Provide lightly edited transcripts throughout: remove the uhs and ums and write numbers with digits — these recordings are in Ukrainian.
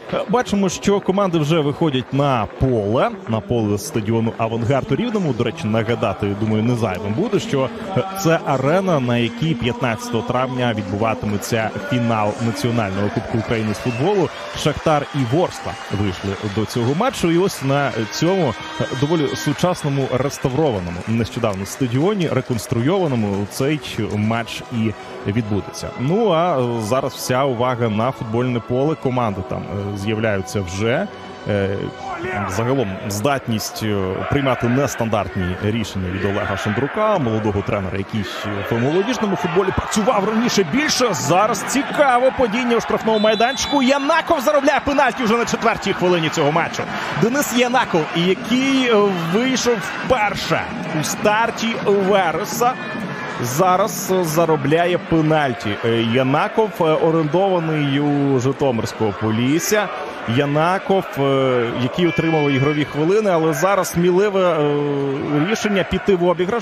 Бачимо, що команди вже виходять на поле стадіону «Авангард» у Рівному. До речі, нагадати, думаю, не зайвим буде, що це арена, на якій 15 травня відбуватиметься фінал Національного Кубку України з футболу. Шахтар і Ворскла вийшли до цього матчу. І ось на цьому доволі сучасному, реставрованому нещодавно стадіоні, реконструйованому, цей матч і відбудеться. Ну, а зараз вся увага на футбольне поле. Команди там з'являються вже. Загалом здатність приймати нестандартні рішення від Олега Шандрука, молодого тренера, який в молодіжному футболі працював раніше більше. Зараз цікаве падіння у штрафному майданчику. Янаков заробляє пенальті вже на 4-й хвилині цього матчу. Денис Янаков, який вийшов вперше у старті Вереса, зараз заробляє пенальті. Янаков орендований у Житомирського Полісся. Янаков, який отримав ігрові хвилини, але зараз сміливе рішення піти в обіграш.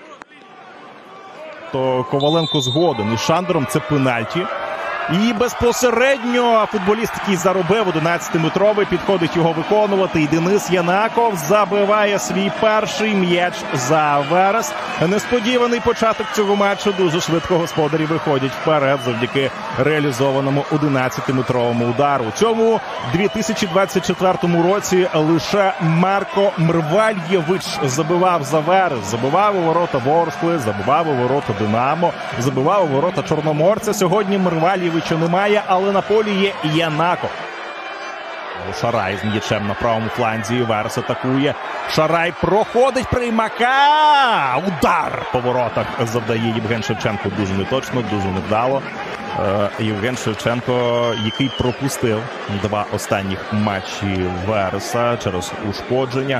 То Коваленко згоден із Шандером, це пенальті. І безпосередньо футболіст, який заробив 11-метровий, підходить його виконувати. І Денис Янаков забиває свій перший м'яч за Верес. Несподіваний початок цього матчу. Дуже швидко господарі виходять вперед завдяки реалізованому 11-метровому удару. У цьому 2024 році лише Марко Мрвальєвич забивав за Верес. Забивав у ворота Ворскли, забивав у ворота Динамо, забивав у ворота Чорноморця. Сьогодні Мрвальєвича немає, але на полі є Янаков. Шарай з м'ячем на правому фланзі. Верес атакує. Шарай проходить Приймака. Удар по воротах завдає Євген Шевченко. Дуже неточно, дуже невдало. Євген Шевченко, який пропустив 2 останніх матчі Вереса через ушкодження,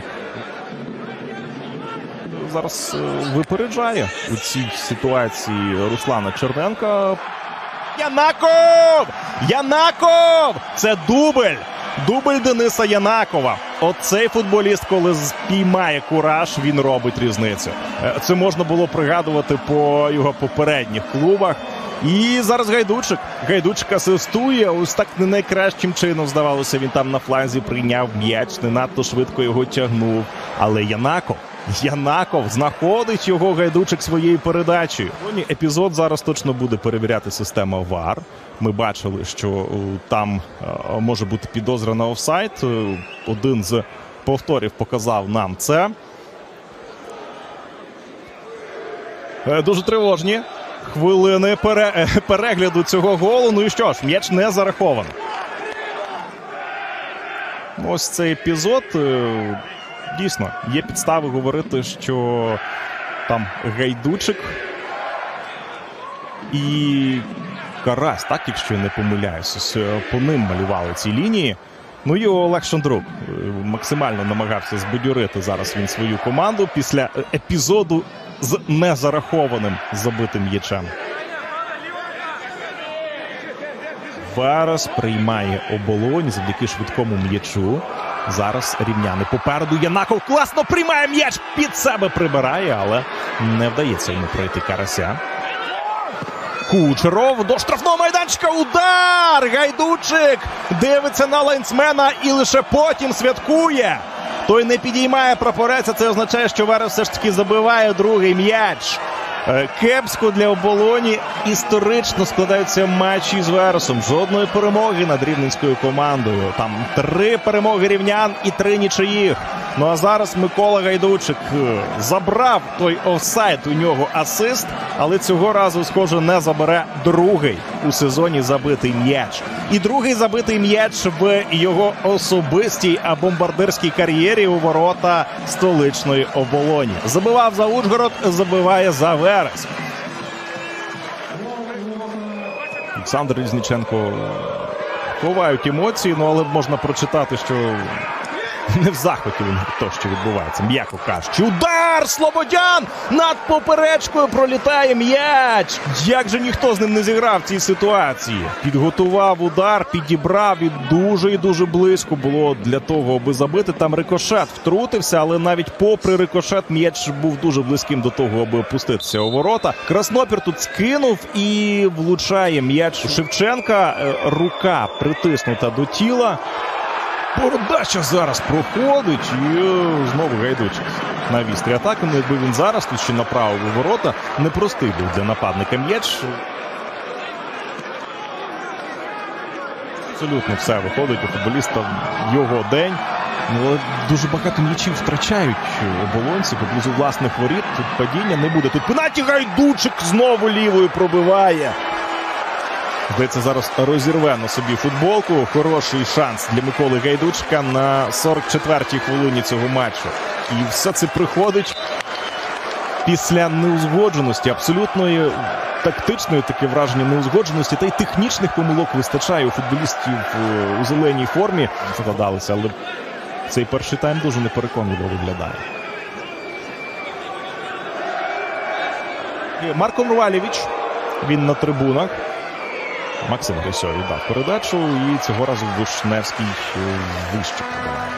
зараз випереджає у цій ситуації Руслана Черненка. Янаков! Янаков! Це дубль! Дубль Дениса Янакова. Оцей футболіст, коли спіймає кураж, він робить різницю. Це можна було пригадувати по його попередніх клубах. І зараз Гайдучик. Гайдучик асистує. Ось так не найкращим чином, здавалося, він там на фланзі прийняв м'яч, не надто швидко його тягнув. Але Янаков знаходить його Гайдучик своєю передачею. Епізод зараз точно буде перевіряти система ВАР. Ми бачили, що там може бути підозра на офсайд. Один з повторів показав нам це. Дуже тривожні хвилини перегляду цього голу. Ну і що ж, м'яч не зарахований. Ось цей епізод. Дійсно, є підстави говорити, що там Гайдучик і Карась, так, якщо я не помиляюся, по ним малювали ці лінії. Ну і Олег Шандрук максимально намагався збадьорити зараз він свою команду після епізоду з незарахованим забитим м'ячем. Верес приймає Оболонь завдяки швидкому м'ячу. Зараз рівняни попереду. Янаков класно приймає м'яч, під себе прибирає, але не вдається йому пройти Карася. Кучеров до штрафного майданчика. Удар! Гайдучик дивиться на лайнсмена і лише потім святкує. Той не підіймає прапорець, це означає, що Верес все ж таки забиває другий м'яч. Кепсько для Оболоні. Історично складаються матчі з Вересом. Жодної перемоги над рівненською командою. Там 3 перемоги рівнян і 3 нічиїх. Ну а зараз Микола Гайдучик забрав той офсайд, у нього асист, але цього разу, схоже, не забере другий у сезоні забитий м'яч. І другий забитий м'яч в його особистій бомбардирській кар'єрі у ворота столичної Оболоні. Забивав за Ужгород, забиває за Верес. Олександр Різниченко ховають емоції, але можна прочитати, що не в захваті він від того, що відбувається, м'яко кажучи. Удар! Слободян! Над поперечкою пролітає м'яч! Як же ніхто з ним не зіграв в цій ситуації? Підготував удар, підібрав і дуже близько було для того, аби забити. Там рикошет втрутився, але навіть попри рикошет м'яч був дуже близьким до того, аби опуститися у ворота. Краснопір тут скинув і влучає м'яч Шевченка. Рука притиснута до тіла. Передача зараз проходить і знову Гайдучик на вістрі атаки. Ну, якби він зараз тут ще направив у ворота, непростий був для нападника м'яч. Абсолютно все виходить у футболіста в його день. Ну, дуже багато м'ячів втрачають оболонці поблизу власних воріт. Тут падіння не буде. Тут пенальті, Гайдучик знову лівою пробиває. Здається, зараз розірве на собі футболку. Хороший шанс для Миколи Гайдучика на 44-й хвилині цього матчу. І все це приходить після неузгодженості, абсолютної тактичної, таке враження, неузгодженості, та й технічних помилок вистачає у футболістів у зеленій формі. Складалися, але цей перший тайм дуже непереконливо виглядає. Марко Нурвалєвич, він на трибунах. Максим Грисьо віддав передачу, і цього разу Вишневський вище подаває.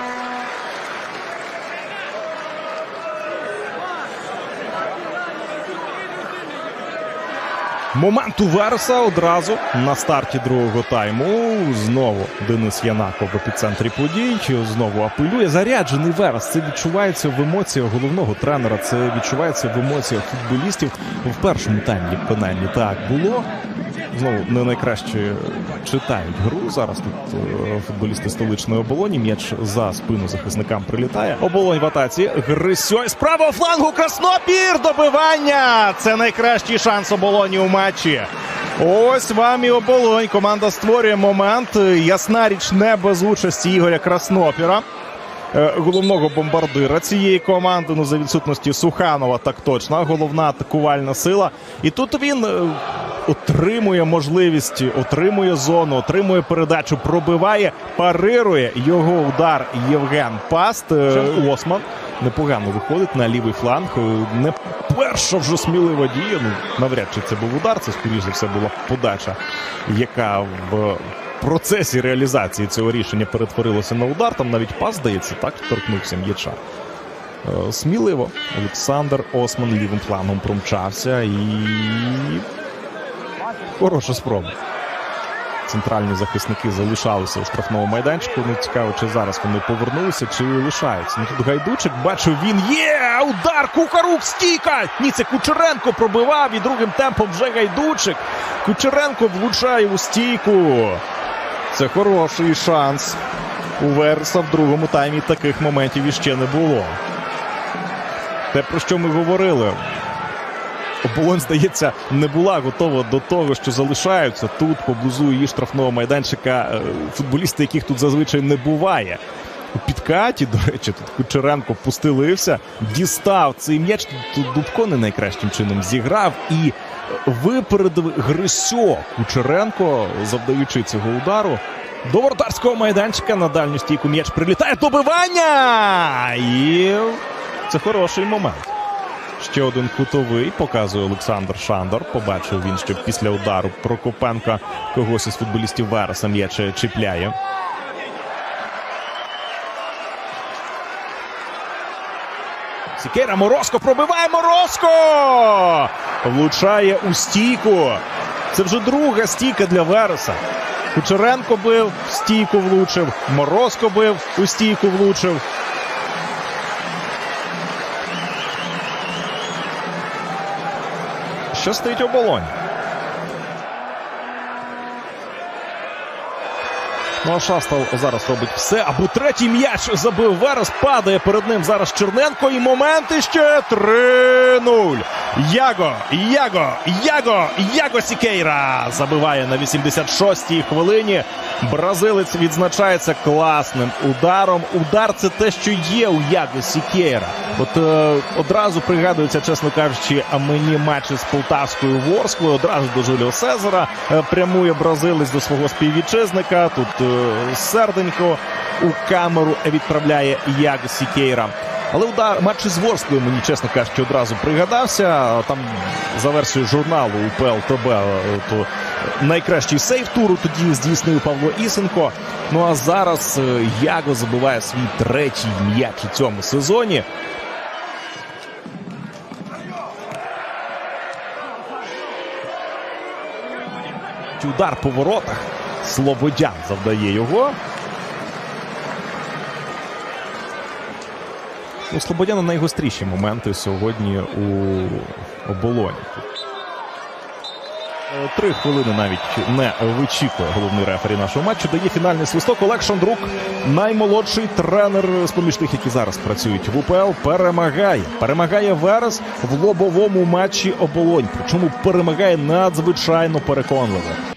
Момент у Вереса одразу на старті другого тайму. Знову Денис Янаков в епіцентрі подій. Знову апелює. Заряджений Верес. Це відчувається в емоціях головного тренера. Це відчувається в емоціях футболістів. В першому таймі, принаймні, так було. Знову не найкраще читають гру. Зараз тут футболісти столичної Оболоні. М'яч за спину захисникам прилітає. Оболонь в атаці. Грисьо з правого флангу. Краснопір! Добивання! Це найкращий шанс Оболоні у матчі. Ось вам і Оболонь. Команда створює момент. Ясна річ, не без участі Ігоря Краснопіра. Головного бомбардира цієї команди, ну, за відсутності Суханова, так точно, головна атакувальна сила. І тут він отримує можливість, отримує зону, отримує передачу, пробиває, парирує його удар Євген Паст. Осман непогано виходить на лівий фланг. Не перша вже смілива дія. Ну, навряд чи це був удар, це, скоріше за все, була подача, яка в процесі реалізації цього рішення перетворилося на удар. Там навіть Пас, здається, так торкнувся м'яча. Сміливо. Олександр Осман лівим флангом промчався і хороша спроба. Центральні захисники залишалися у штрафному майданчику. Ну, цікаво, чи зараз вони повернулися, чи лишаються. Ну, тут Гайдучик, бачу, він є! Удар! Кухарук! Стійка! Ні, це Кучеренко пробивав, і другим темпом вже Гайдучик. Кучеренко влучає у стійку. Це хороший шанс. У Вереса в другому таймі таких моментів іще не було. Те, про що ми говорили. Оболонь, здається, не була готова до того, що залишаються тут, поблизу її штрафного майданчика, футболісти, яких тут зазвичай не буває. У підкаті, до речі, тут Кучеренко постелився, дістав цей м'яч, тут Дубко не найкращим чином зіграв і випередив Грисьо. Кучеренко, завдаючи цього удару, до воротарського майданчика на дальню стійку м'яч прилітає, добивання! І це хороший момент. Ще один кутовий, показує Олександр Шандор. Побачив він, що після удару Прокопенка когось із футболістів Вереса м'яч чіпляє. Сікейра, Морозко пробиває, Морозко! Влучає у стійку. Це вже друга стійка для Вереса. Кучеренко бив, в стійку влучив. Морозко бив, у стійку влучив. Щастить Оболонь. Ну а Шастал зараз робить все, аби третій м'яч забив Верес. Падає перед ним зараз Черненко. І момент іще 3-0. Яго Сікейра забиває на 86-й хвилині. Бразилець відзначається класним ударом. Удар – це те, що є у Яго Сікейра. От одразу пригадується, чесно кажучи, мені матчі з Полтавською Ворсклою. Одразу до Жуліо Сезара прямує бразилець до свого співвітчизника. Тут серденько у камеру відправляє Яго Сікейра. Але удар матчі з Ворсклою, мені, чесно кажучи, одразу пригадався. Там за версією журналу УПЛ ТБ то найкращий сейв туру тоді здійснив Павло Ісенко. Ну а зараз Яго забиває свій третій м'яч у цьому сезоні. Удар по воротах. Слободян завдає його. У Слободяна найгостріші моменти сьогодні у Оболоні. 3 хвилини навіть не вичікує головний рефері нашого матчу. Дає фінальний свисток. Олег Шандрук, наймолодший тренер з поміж тих, які зараз працюють в УПЛ, перемагає. Перемагає Верес в лобовому матчі Оболонь. Причому перемагає надзвичайно переконливо.